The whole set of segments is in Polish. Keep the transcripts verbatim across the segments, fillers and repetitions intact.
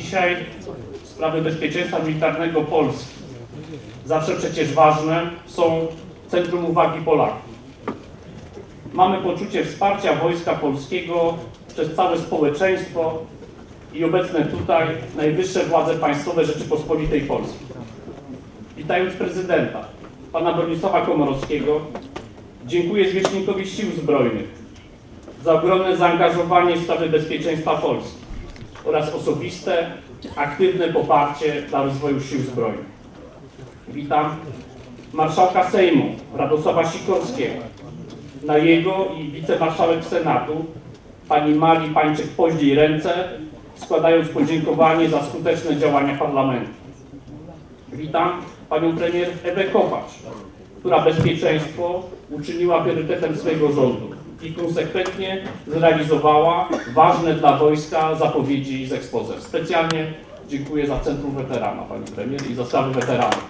Dzisiaj sprawy bezpieczeństwa militarnego Polski, zawsze przecież ważne, są w centrum uwagi Polaków. Mamy poczucie wsparcia Wojska Polskiego przez całe społeczeństwo i obecne tutaj najwyższe władze państwowe Rzeczypospolitej Polskiej. Witając prezydenta, pana Bronisława Komorowskiego, dziękuję Zwierzchnikowi Sił Zbrojnych za ogromne zaangażowanie w sprawy bezpieczeństwa Polski oraz osobiste, aktywne poparcie dla rozwoju Sił Zbrojnych. Witam marszałka Sejmu Radosława Sikorskiego, na jego i wicemarszałek Senatu pani Marii Pańczyk-Poździej ręce, składając podziękowanie za skuteczne działania parlamentu. Witam panią premier Ewę Kopacz, która bezpieczeństwo uczyniła priorytetem swojego rządu i konsekwentnie zrealizowała ważne dla wojska zapowiedzi z exposé. Specjalnie dziękuję za Centrum Weterana, pani premier, i za sprawy weteranów.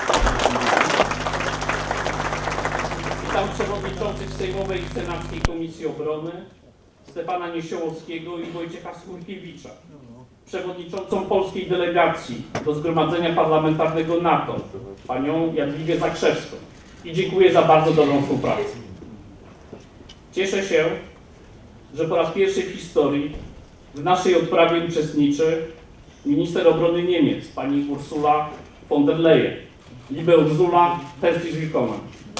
Witam przewodniczących Sejmowej i Senackiej Komisji Obrony Stefana Niesiołowskiego i Wojciecha Skurkiewicza, przewodniczącą polskiej delegacji do Zgromadzenia Parlamentarnego NATO, panią Jadwigę Zakrzewską, i dziękuję za bardzo dobrą współpracę. Cieszę się, że po raz pierwszy w historii w naszej odprawie uczestniczy minister obrony Niemiec, pani Ursula von der Leyen. Liebe Ursula, herzlich willkommen.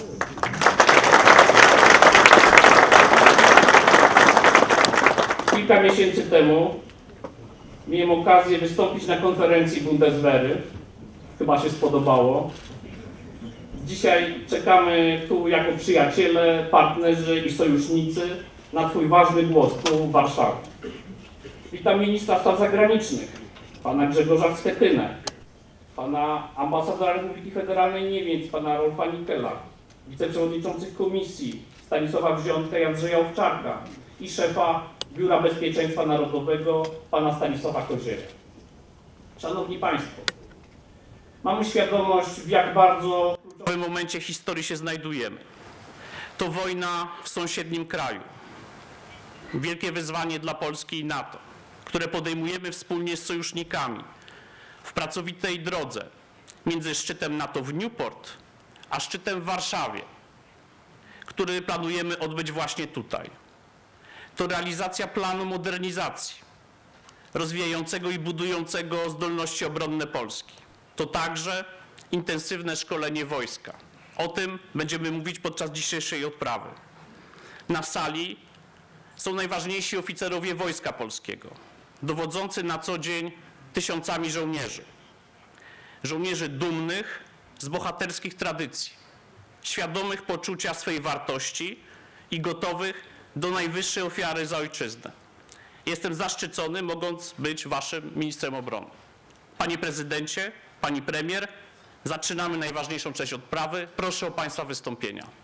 Kilka miesięcy temu miałem okazję wystąpić na konferencji Bundeswehry. Chyba się spodobało. Dzisiaj czekamy tu jako przyjaciele, partnerzy i sojusznicy na twój ważny głos tu w Warszawie. Witam ministra spraw zagranicznych, pana Grzegorza Schetynę, pana ambasadora Republiki Federalnej Niemiec, pana Rolfa Nickela, wiceprzewodniczących komisji Stanisława Wziątka i Andrzeja Owczarka i szefa Biura Bezpieczeństwa Narodowego, pana Stanisława Kozieja. Szanowni Państwo, mamy świadomość, w jak bardzo w tym momencie historii się znajdujemy. To wojna w sąsiednim kraju. Wielkie wyzwanie dla Polski i NATO, które podejmujemy wspólnie z sojusznikami w pracowitej drodze między szczytem NATO w Newport a szczytem w Warszawie, który planujemy odbyć właśnie tutaj. To realizacja planu modernizacji, rozwijającego i budującego zdolności obronne Polski. To także intensywne szkolenie wojska. O tym będziemy mówić podczas dzisiejszej odprawy. Na sali są najważniejsi oficerowie Wojska Polskiego, dowodzący na co dzień tysiącami żołnierzy. Żołnierzy dumnych z bohaterskich tradycji, świadomych poczucia swej wartości i gotowych do najwyższej ofiary za ojczyznę. Jestem zaszczycony, mogąc być waszym ministrem obrony. Panie prezydencie, pani premier, zaczynamy najważniejszą część odprawy. Proszę o państwa wystąpienia.